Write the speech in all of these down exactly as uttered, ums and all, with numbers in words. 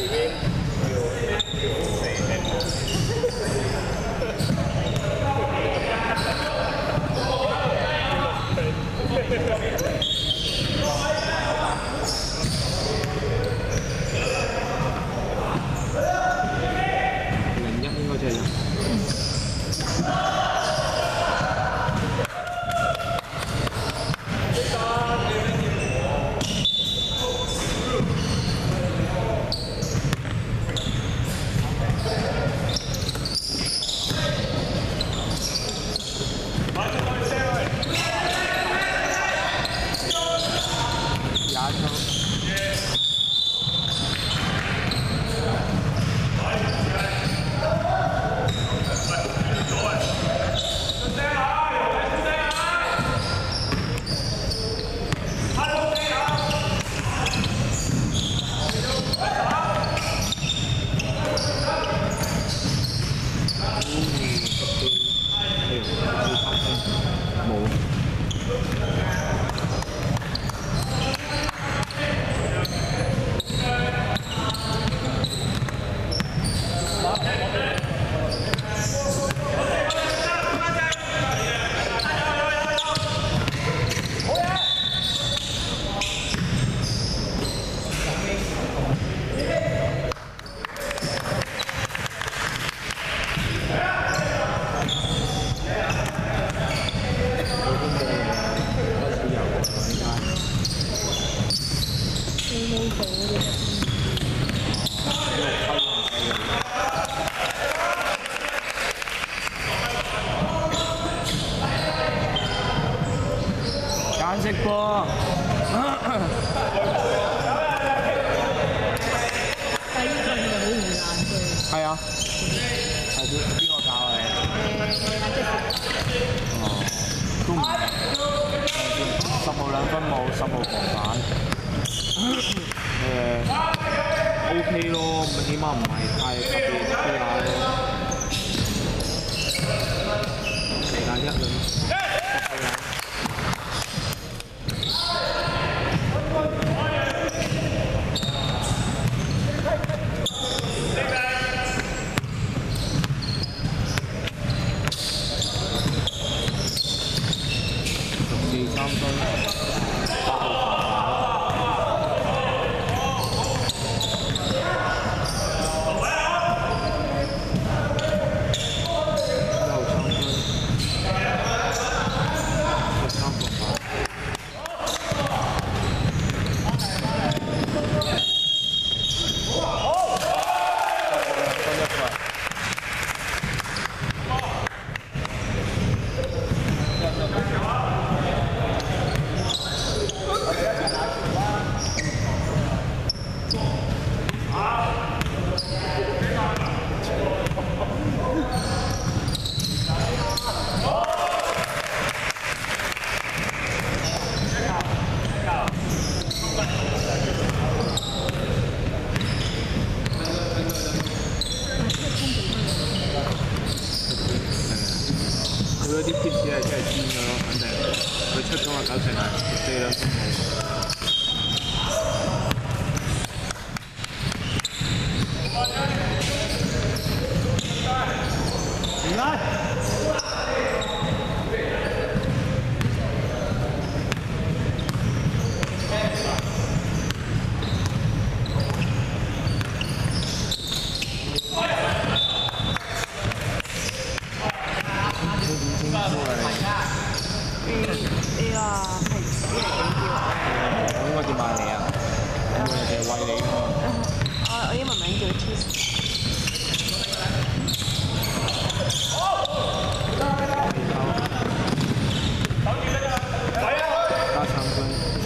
零一應該即係一。揀食波。 但係呢個係咪好唔難嘅？ 係啊，係邊邊個教你？ 誒，阿即哦，都唔十號兩分冇，十號防反。誒 ，OK 咯，起碼唔係太特別飛下咯。嚟緊一輪，十號兩。三分，八號佢嗰啲 tips 係真係堅㗎咯，肯定。佢出咗個九成係四兩分冇。唔該。 呢個係一嚟幾叫？ 我應該點嗌你啊？我哋係餵你㗎嘛。 我我英文名叫 Cheese。加三分，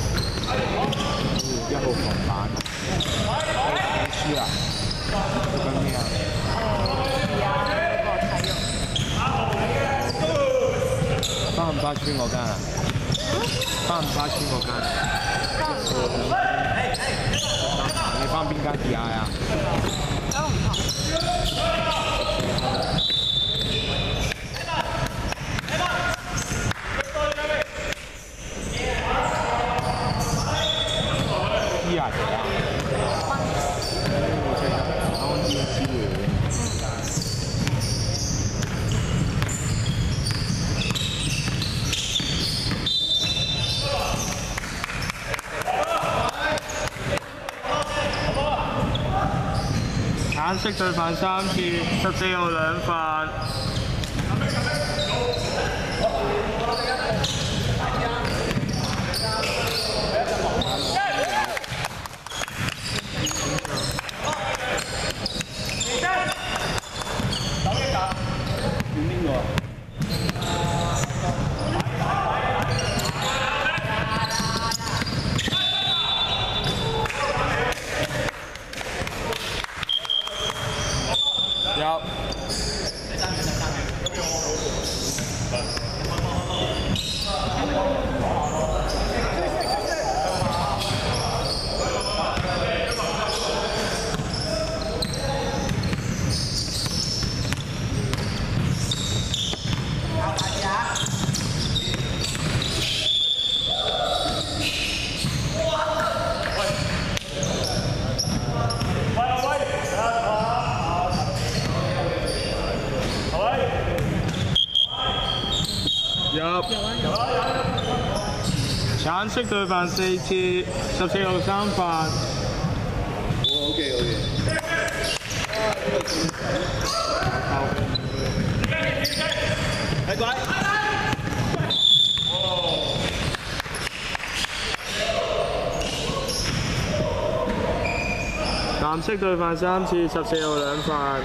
一號防反。你輸啊？做緊咩啊？ 誒，而家嗰個體育。 翻唔翻村嗰間啊？翻唔翻村嗰間啊？你翻邊間 D I 啊？ 都唔同。D I 嚟啊？ 橙色對犯三次，十四號兩犯。有。入，橙色對犯四次，十四號三犯。 我 OK OK。係鬼。 藍色對犯三次，十四號兩犯。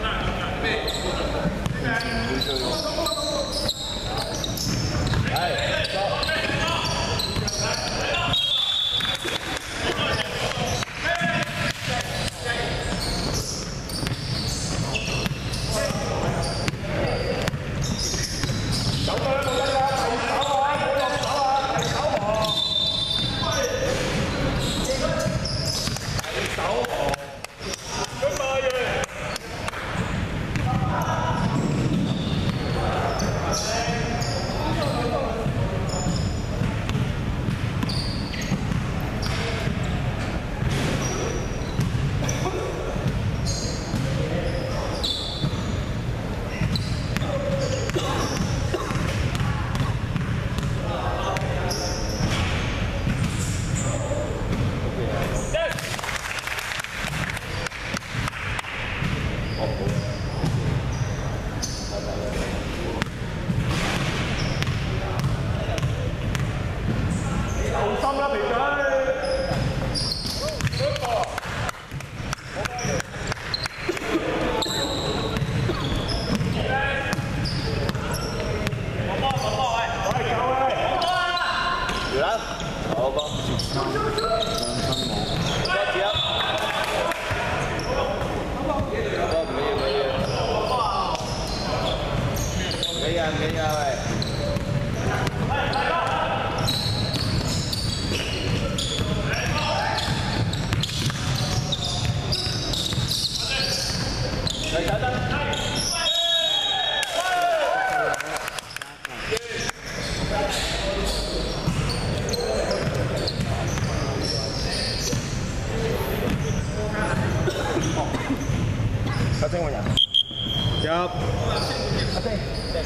阿星我人入。 阿星。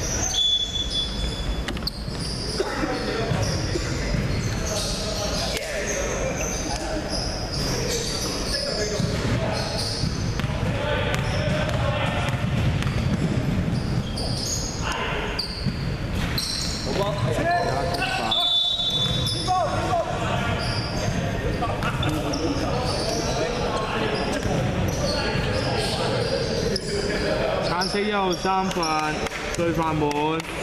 好光。 橙色一號三犯，對犯滿。